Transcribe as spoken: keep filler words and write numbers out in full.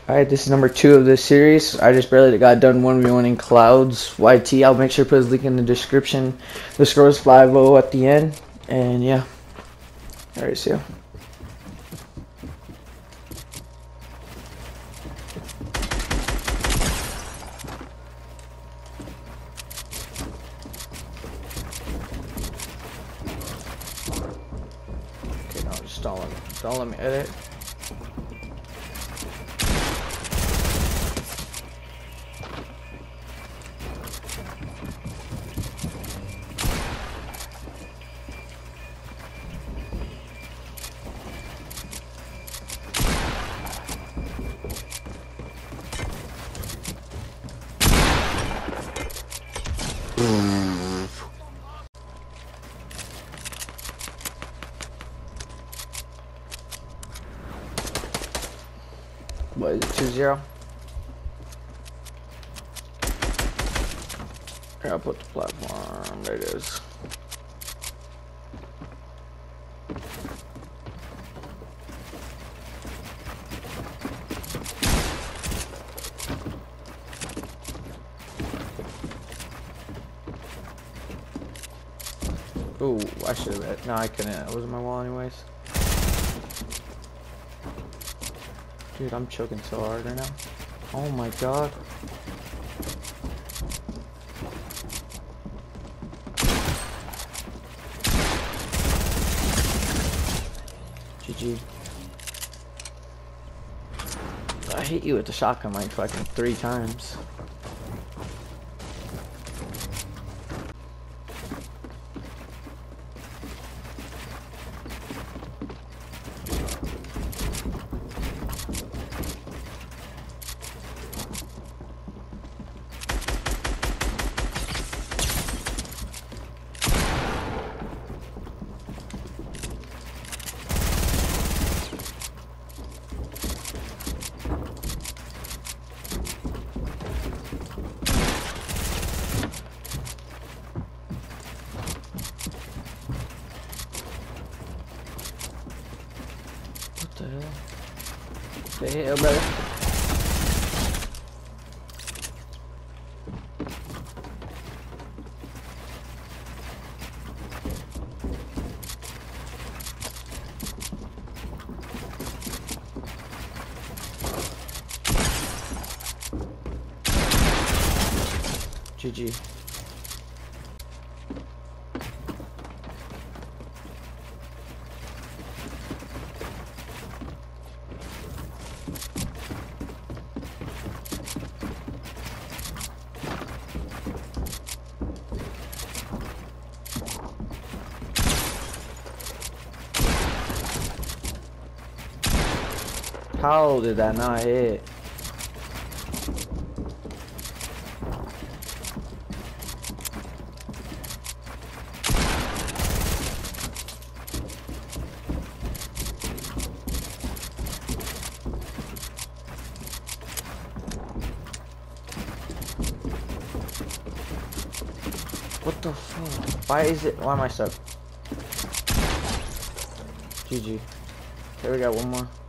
Alright, this is number two of this series. I just barely got done one v one in Clouds Y T. I'll make sure to put his link in the description. The score is five oh at the end. And yeah. Alright, see ya. Okay, no, just don't let me, don't let me edit. What is it, two zero? Here, I'll put the platform. There it is. Ooh, I should have. No, I couldn't. It wasn't my wall, anyways. Dude, I'm choking so hard right now. Oh my god. G G. I hit you with the shotgun like fucking three times. What the hell? The hell, brother? G G. How did that not hit? What the fuck? Why is it? Why am I stuck? G G. Okay, we got one more.